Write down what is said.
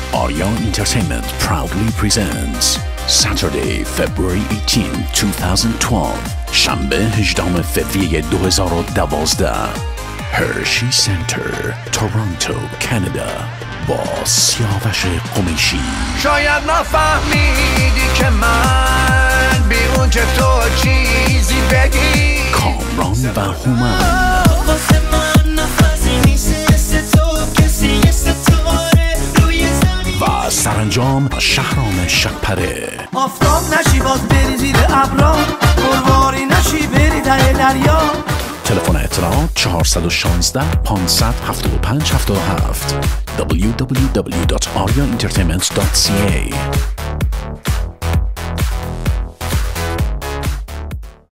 Arya Entertainment proudly presents Saturday, February 18, 2012 شنبه 18 فوریه 2012 Hershey Centre, Toronto, Canada با سیاوش غمیشی. شاید نفهمیدی که من بی اون که تو چیزی بگی. کامران و هومن و سرانجام شهرام شبپره. آفتاب نشی باز بری زیر ابرا، پرواری نشی بری ته دریا. تلفن اطلاعات 416 575 77 www.aryaentertainment.ca